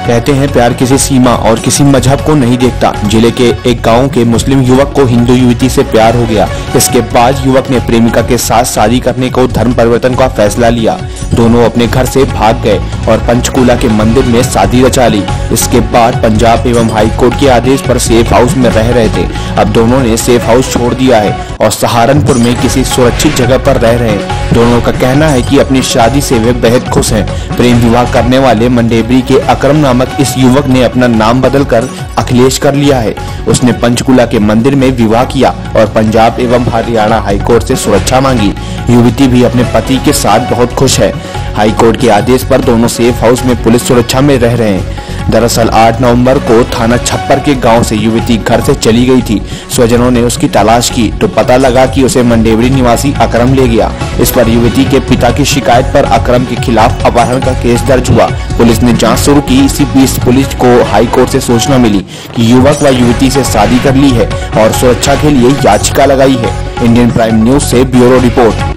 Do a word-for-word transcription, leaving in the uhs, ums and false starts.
कहते हैं प्यार किसी सीमा और किसी मजहब को नहीं देखता। जिले के एक गांव के मुस्लिम युवक को हिंदू युवती से प्यार हो गया। इसके बाद युवक ने प्रेमिका के साथ शादी करने को धर्म परिवर्तन का फैसला लिया। दोनों अपने घर से भाग गए और पंचकूला के मंदिर में शादी रचा ली। इसके बाद पंजाब एवं हाई कोर्ट के आदेश पर सेफ हाउस में रह रहे थे। अब दोनों ने सेफ हाउस छोड़ दिया है और सहारनपुर में किसी सुरक्षित जगह पर रह रहे हैं। दोनों का कहना है कि अपनी शादी से वे बेहद खुश हैं। प्रेम विवाह करने वाले मंडेबरी के अकरम नामक इस युवक ने अपना नाम बदलकर अखिलेश कर लिया है। उसने पंचकूला के मंदिर में विवाह किया और पंजाब एवं हरियाणा हाईकोर्ट से सुरक्षा मांगी। युवती भी अपने पति के साथ बहुत खुश है। हाईकोर्ट के आदेश पर दोनों सेफ हाउस में पुलिस सुरक्षा में रह रहे हैं। दरअसल आठ नवंबर को थाना छप्पर के गांव से युवती घर से चली गई थी। स्वजनों ने उसकी तलाश की तो पता लगा कि उसे मंडेबरी निवासी अकरम ले गया। इस पर युवती के पिता की शिकायत पर अकरम के खिलाफ अपहरण का केस दर्ज हुआ। पुलिस ने जांच शुरू की। इसी बीच पुलिस को हाईकोर्ट से सूचना मिली कि युवक व युवती से शादी कर ली है और सुरक्षा के लिए याचिका लगाई है। इंडियन प्राइम न्यूज से ब्यूरो रिपोर्ट।